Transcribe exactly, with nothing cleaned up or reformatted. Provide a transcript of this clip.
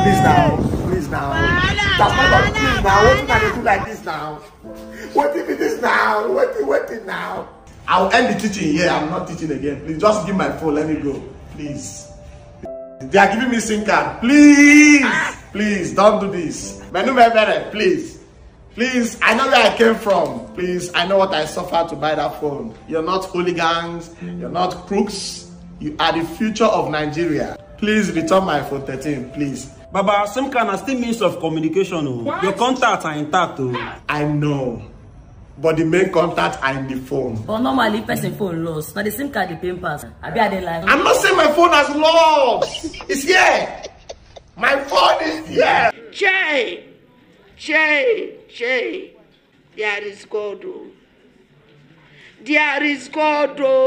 Please now, please now. That's not please now. What can I do like this now? What if it is now? What if what if now? I'll end the teaching here. I'm not teaching again. Please just give my phone. Let me go. Please. They are giving me SIM card. Please. Please don't do this. Please. Please. I know where I came from. Please. I know what I suffered to buy that phone. You're not hooligans. You're not crooks. You are the future of Nigeria. Please return my phone thirteen, please. Baba, SIM card is still means of communication. Oh. Your contacts are intact. Oh. I know. But the main contacts are in the phone. But normally, person phone lost. Now the SIM card, the paying pass. I be at the line. I'm not saying my phone has lost. It's here. My phone is here. Shay, Shay, Shay. There is God. There is God.